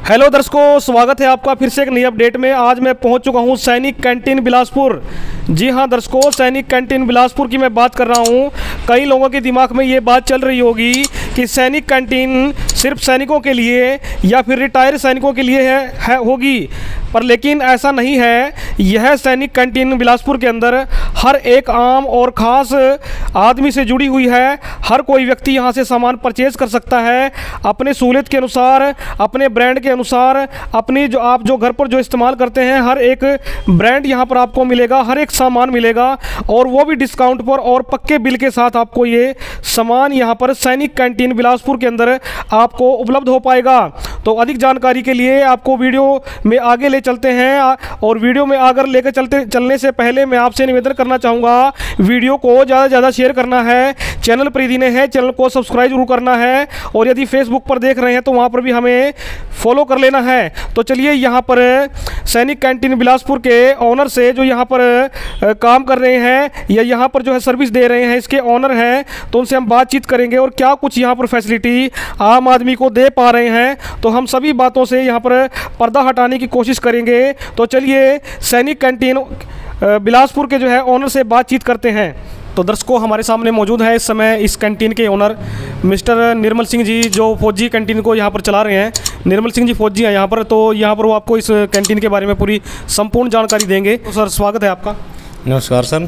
Hello दर्शकों, स्वागत है आपका फिर से एक नई अपडेट में। आज मैं पहुंच चुका हूं सैनिक कैंटीन बिलासपुर। जी हां दर्शकों, सैनिक कैंटीन बिलासपुर की मैं बात कर रहा हूं। कई लोगों के दिमाग में ये बात चल रही होगी कि सैनिक कैंटीन सिर्फ सैनिकों के लिए या फिर रिटायर्ड सैनिकों के लिए है होगी, पर लेकिन ऐसा नहीं है। यह सैनिक कैंटीन बिलासपुर के अंदर हर एक आम और ख़ास आदमी से जुड़ी हुई है। हर कोई व्यक्ति यहाँ से सामान परचेज़ कर सकता है अपने सहूलियत के अनुसार, अपने ब्रांड के अनुसार, अपनी जो घर पर जो इस्तेमाल करते हैं हर एक ब्रांड यहाँ पर आपको मिलेगा, हर एक सामान मिलेगा और वो भी डिस्काउंट पर और पक्के बिल के साथ आपको ये सामान यहाँ पर सैनिक कैंटीन बिलासपुर के अंदर आपको उपलब्ध हो पाएगा। तो अधिक जानकारी के लिए आपको वीडियो में आगे ले चलते हैं और वीडियो में आगे लेकर चलने से पहले मैं आपसे निवेदन करना चाहूँगा, वीडियो को ज़्यादा से ज़्यादा शेयर करना है। चैनल पर यदि नए हैं चैनल को सब्सक्राइब जरूर करना है और यदि फेसबुक पर देख रहे हैं तो वहाँ पर भी हमें फॉलो कर लेना है। तो चलिए यहाँ पर सैनिक कैंटीन बिलासपुर के ऑनर से जो यहाँ पर काम कर रहे हैं या यहाँ पर जो है सर्विस दे रहे हैं, इसके ऑनर हैं, तो उनसे हम बातचीत करेंगे और क्या कुछ यहाँ पर फैसिलिटी आम आदमी को दे पा रहे हैं, तो हम सभी बातों से यहाँ पर पर्दा हटाने की कोशिश करेंगे। तो चलिए सैनिक कैंटीन बिलासपुर के जो है ऑनर से बातचीत करते हैं। तो दर्शकों, हमारे सामने मौजूद है इस समय इस कैंटीन के ओनर मिस्टर निर्मल सिंह जी, जो फौजी कैंटीन को यहाँ पर चला रहे हैं। निर्मल सिंह जी फौजी हैं यहाँ पर, तो यहाँ पर वो आपको इस कैंटीन के बारे में पूरी संपूर्ण जानकारी देंगे। तो सर, स्वागत है आपका। नमस्कार सर।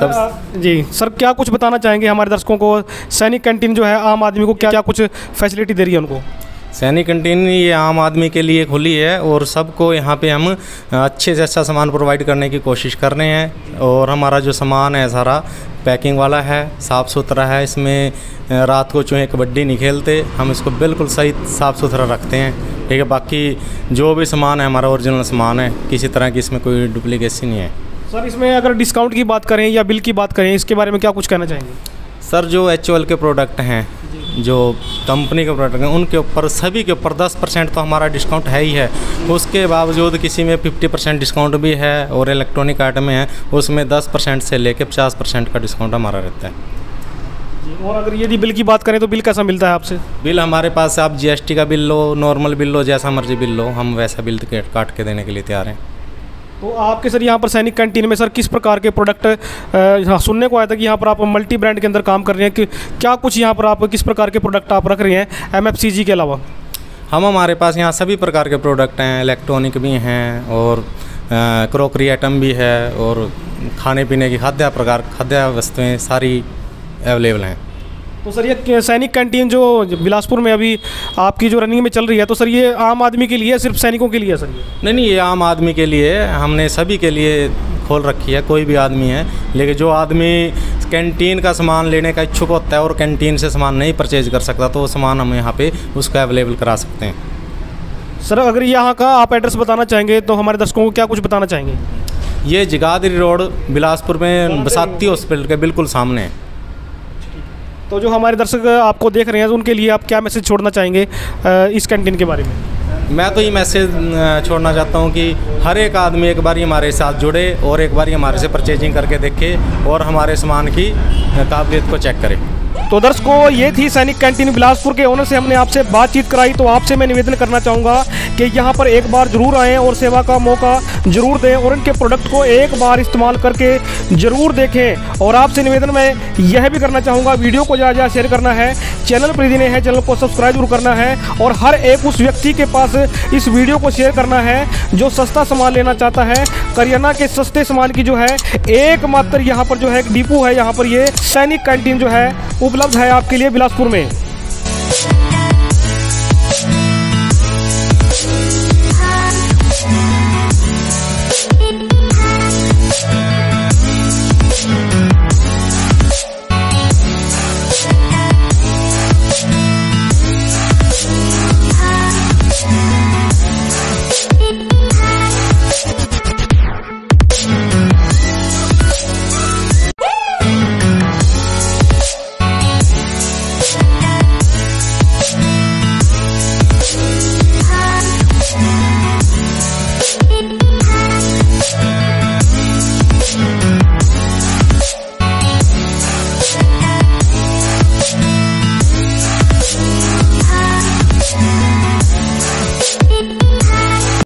जी सर, क्या कुछ बताना चाहेंगे हमारे दर्शकों को, सैनिक कैंटीन जो है आम आदमी को क्या कुछ फैसिलिटी दे रही है उनको? सैनिक कैंटीन ये आम आदमी के लिए खुली है और सबको यहाँ पे हम अच्छे से अच्छा सामान प्रोवाइड करने की कोशिश कर रहे हैं। और हमारा जो सामान है सारा पैकिंग वाला है, साफ़ सुथरा है। इसमें रात को चूहे कबड्डी नहीं खेलते, हम इसको बिल्कुल सही साफ़ सुथरा रखते हैं। ठीक है, बाकी जो भी सामान है हमारा ओरिजिनल सामान है, किसी तरह की इसमें कोई डुप्लीकेसी नहीं है। सर, इसमें अगर डिस्काउंट की बात करें या बिल की बात करें, इसके बारे में क्या कुछ कहना चाहेंगे? सर, जो HOL के प्रोडक्ट हैं, जो कंपनी के प्रोडक्ट हैं, उनके ऊपर सभी के ऊपर 10% तो हमारा डिस्काउंट है ही है। उसके बावजूद किसी में 50% डिस्काउंट भी है और इलेक्ट्रॉनिक आइटम है उसमें 10% से लेकर 50% का डिस्काउंट हमारा रहता है। और अगर यदि बिल की बात करें तो बिल कैसा मिलता है आपसे? बिल हमारे पास आप GST का बिल लो, नॉर्मल बिल लो, जैसा मर्जी बिल लो, हम वैसा बिल काट के देने के लिए तैयार हैं। तो आपके सर यहाँ पर सैनिक कैंटीन में सर किस प्रकार के प्रोडक्ट सुनने को आया था कि यहाँ पर आप मल्टी ब्रांड के अंदर काम कर रहे हैं, कि क्या कुछ यहाँ पर आप किस प्रकार के प्रोडक्ट आप रख रहे हैं MFCG के अलावा? हमारे पास यहाँ सभी प्रकार के प्रोडक्ट हैं, इलेक्ट्रॉनिक भी हैं और क्रॉकरी आइटम भी है और खाने पीने की खाद्य वस्तुएँ सारी अवेलेबल हैं। तो सर, ये सैनिक कैंटीन जो बिलासपुर में अभी आपकी जो रनिंग में चल रही है, तो सर ये आम आदमी के लिए, सिर्फ सैनिकों के लिए है सर? ये नहीं, ये आम आदमी के लिए हमने सभी के लिए खोल रखी है। कोई भी आदमी है, लेकिन जो आदमी कैंटीन का सामान लेने का इच्छुक होता है और कैंटीन से सामान नहीं परचेज कर सकता, तो वो सामान हम यहाँ पे उसका अवेलेबल करा सकते हैं। सर, अगर यहाँ का आप एड्रेस बताना चाहेंगे तो हमारे दर्शकों को क्या कुछ बताना चाहेंगे? ये जगाधरी रोड बिलासपुर में बसाती हॉस्पिटल के बिल्कुल सामने है। तो जो हमारे दर्शक आपको देख रहे हैं उनके लिए आप क्या मैसेज छोड़ना चाहेंगे इस कैंटीन के बारे में? मैं तो ये मैसेज छोड़ना चाहता हूँ कि हर एक आदमी एक बार हमारे साथ जुड़े और एक बार हमारे से परचेजिंग करके देखे और हमारे सामान की काबिलियत को चेक करे। तो दर्शकों, ये थी सैनिक कैंटीन बिलासपुर के ओनर से हमने आपसे बातचीत कराई। तो आपसे मैं निवेदन करना चाहूँगा कि यहाँ पर एक बार ज़रूर आएँ और सेवा का मौका ज़रूर दें और इनके प्रोडक्ट को एक बार इस्तेमाल करके ज़रूर देखें। और आपसे निवेदन मैं यह भी करना चाहूँगा, वीडियो को ज़्यादा शेयर करना है, चैनल पर यदि नए हैं चैनल को सब्सक्राइब जरूर करना है और हर एक उस व्यक्ति के पास इस वीडियो को शेयर करना है जो सस्ता सामान लेना चाहता है। करियाना के सस्ते सामान की जो है एकमात्र यहाँ पर जो है एक डिपो है, यहाँ पर ये सैनिक कैंटीन जो है उपलब्ध है आपके लिए बिलासपुर में।